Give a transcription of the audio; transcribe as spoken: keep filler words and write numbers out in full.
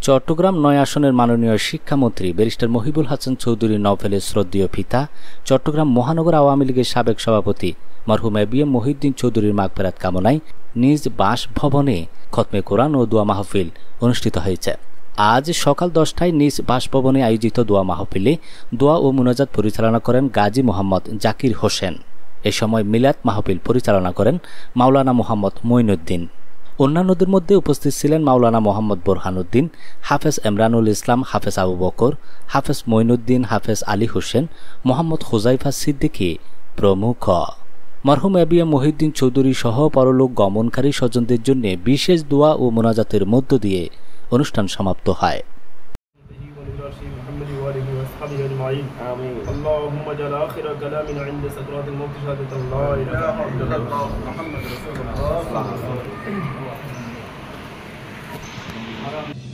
চট্টগ্রাম নয় আসনের মাননীয় শিক্ষামন্ত্রী ব্যারিস্টার মহিবুল হাসান চৌধুরী নওফেলের শ্রদ্ধেয় পিতা চট্টগ্রাম মহানগর আওয়ামী লীগের সাবেক সভাপতি মরহুম এ বি এম মহিউদ্দিন চৌধুরীর মাগফিরাত কামনায় নিজ বাসভবনে খতমে কোরআন ও দোয়া মাহফিল অনুষ্ঠিত হয়েছে। আজ সকাল দশটায় নিজ বাসভবনে আয়োজিত দোয়া মাহফিলে দোয়া ও মুনাজাত পরিচালনা করেন গাজী মোহাম্মদ জাকির হোসেন। এ সময় মিলাদ মাহফিল পরিচালনা করেন মাওলানা মোহাম্মদ মঈনুদ্দিন। অন্যান্যদের মধ্যে উপস্থিত ছিলেন মাওলানা মোহাম্মদ বোরহানুদ্দিন, হাফেজ এমরানুল ইসলাম, হাফেজ আবু বকর, হাফেজ মঈনুদ্দিন, হাফেজ আলী হোসেন, মোহাম্মদ হুজাইফা সিদ্দিকী প্রমুখ। মরহুম A B M Mohiuddin Chowdhury সহ পরলোক গমনকারী স্বজনদের জন্য বিশেষ দোয়া ও মোনাজাতের মধ্য দিয়ে অনুষ্ঠান সমাপ্ত হয়। اللهم اجعل آخر كلامنا عند سكرات الموت شهادة لا إله إلا الله محمد رسول الله.